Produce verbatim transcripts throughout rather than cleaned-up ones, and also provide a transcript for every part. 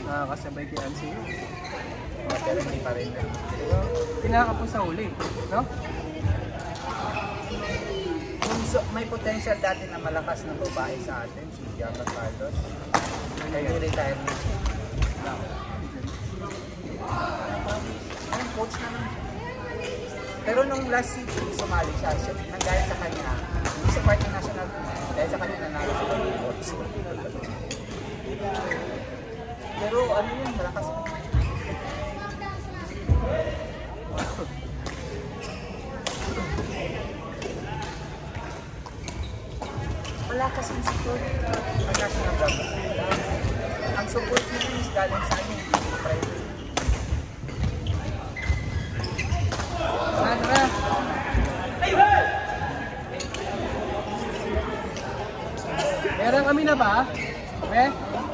nakakasabay kay Ansi. Oh, pero hindi pa rin. Diba? Pinakapos sa huli, no? So, may potential dati na malakas na babae sa atin, si Bianca Carlos. May retire na siya. Ayun, coach na lang. Pero nung last season, sumali siya. siya Nanggaya sa kanya, hindi sa part ng national team. Dahil sa kanya nanalo sa coach. Pero ano yun, malakas na. Wala kasing support ang national government. Ang support nito is galing sa amin, hindi sa private. Sandra! Meron kami na ba? Eh?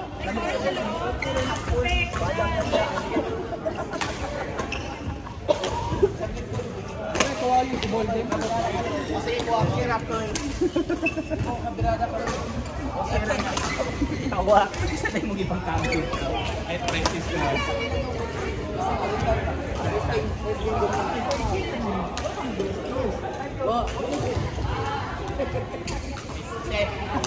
Kasi ikaw ang hirap ko eh. Ako kabirada pa rin. Okay lang. Tawa. Isa tayo mong ibang kampo. Ay, practice na. Oh. Eh.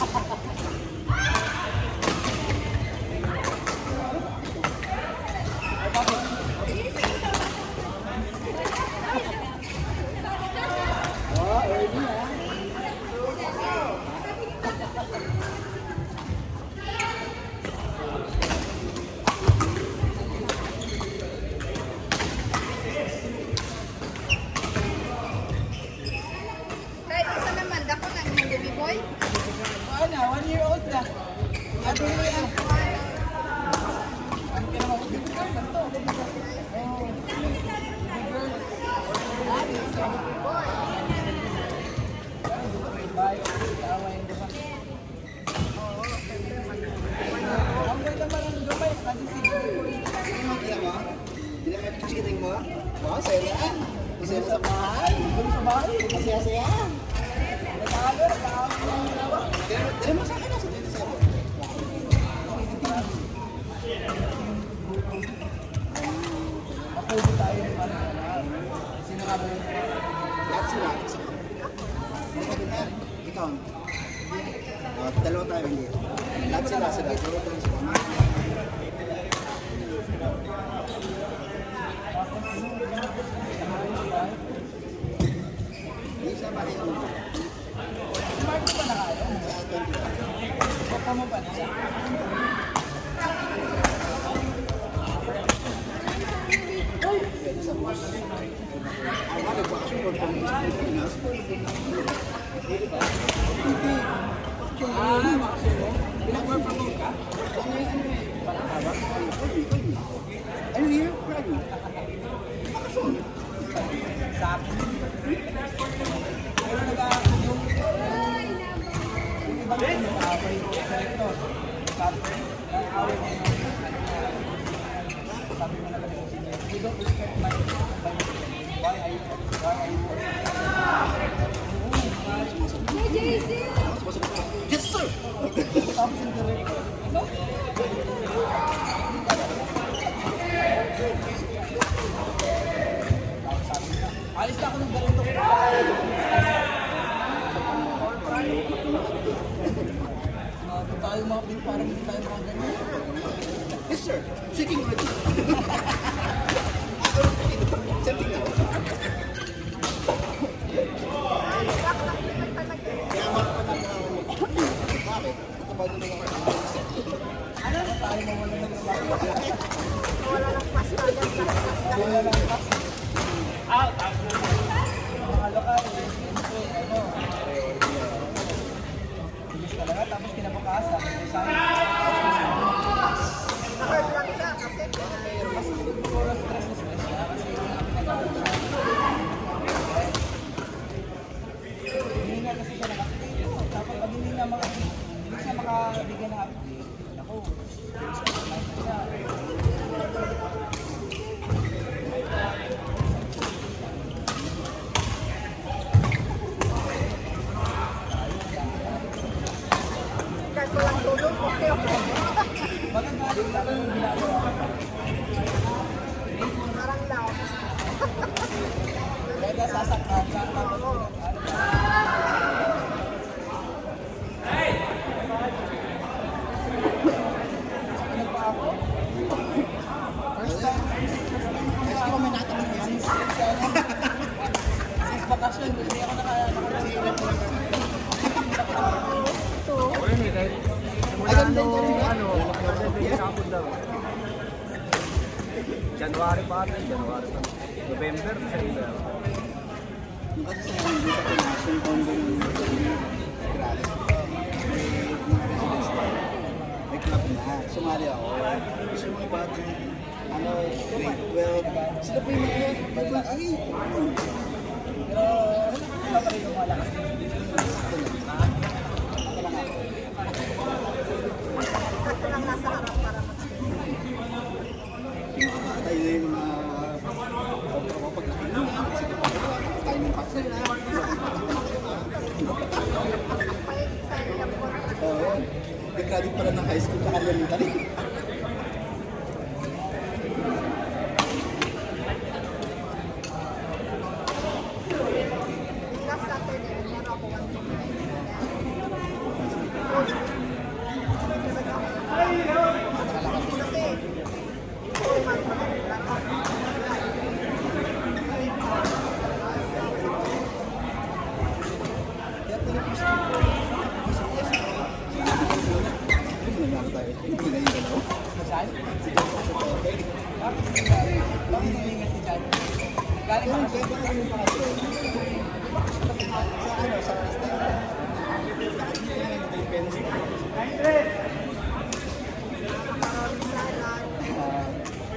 One year old na. Ano mo yan? Ang kinamagod ka ba ito? Ang ganda ba ng Dubai? Kasi si Dubai. Hindi mo kaya mo? Hindi naman pichikiting mo? Oo, saya yan. Masaya sa bahay. Doon sa bahay. Masaya-saya. Nagkakalo, nagkakalo. Dali mo sa akin na sa dito sa ako. Mapulo tayo ng ano. Sino nga ba yun? Lahat sila. Hindi ka din na. Ikaw. Oh, dalawa tayo hindi. Lahat sila sila. Dalawa tayo sila. Hindi siya makikita mo. Smart mo ba na kaya? Papa mo ba na siya? Ang ano ba kasi kung kung sa Pilipinas? Hindi ba? Hindi. Ah, makasino. Pinag-work from home ka? Ano yung ano eh? Parang hawak? Are you here? Where are you? Makasyon. Sa akin. Pero nag-aakit yung yung ibang ano, away ko sa ito. Sabi ko, ang away ko yung sabi mo na kami kung sino. You don't respect my my why are you why are you Yes, sir! tapos yung director. Alis na ako ng ganito. Hindi tayo mga pin, parang hindi tayo mga ganyan. Yes, sir! Seeking ready! Setting na. Kaya makapanag na ako. Bakit? Katabado na lang ako. Ano? Tayo mawala ng trabaho. Wala lang pas ka dyan. Wala lang pas. Out! Out! Mga lokal, siyempre, ano, bilis talaga, tapos kinabukasan, may sayang. Naka-hurt lang siya kasi Mas siguro stress na stress siya kasi yung pinagawa siya. Hindi nga kasi siya naka-update. Dapat pag hindi niya maka- hindi siya makabigyan ng update, ako, stress na siya. kahit walang tulog, okay Nasak ka. Tapos first time. Kasi ko may natanong yan. Since vacation, hindi ako naka... Ayun din ka rin ba? Ano, kapon daw. January pa rin, January pa. November, December. Yung kasi sa mga dito ko na, yung condo ng Gralis. May mga residents na. May club na. Sumali ako. Kasi yung mga batang, ano, grade twelve. Sila po yung mga, ay, Pero, ano pa rin yung malakas na yung Ito lang nasa harap para mas yung mga tayo na yung mga paglaki na yan. Kasi ito pa tayo ng paksa na. pahit sa ilang po. Oo. Nag-graduate pala ng high school sa elementary. Last Saturday, meron ako one to nine. Kasi, four months pa lang. Kaya pala po siya. Nangyari tayo. Hindi na yung dalaw. Saan? Si John sa Tokay. Bakit nalingas si John? Galing Ayun, ako. kaya pala yung pangatlo. Sa ano, sa Astana. Yung penis ko. Ah,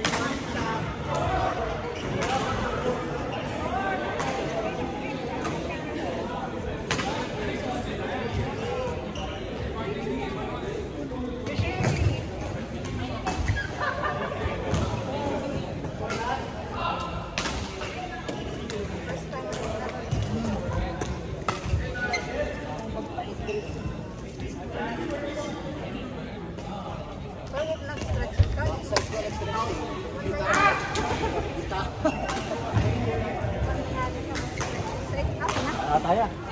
Pero huwag lang stretch ka. Straight up na. Ataya.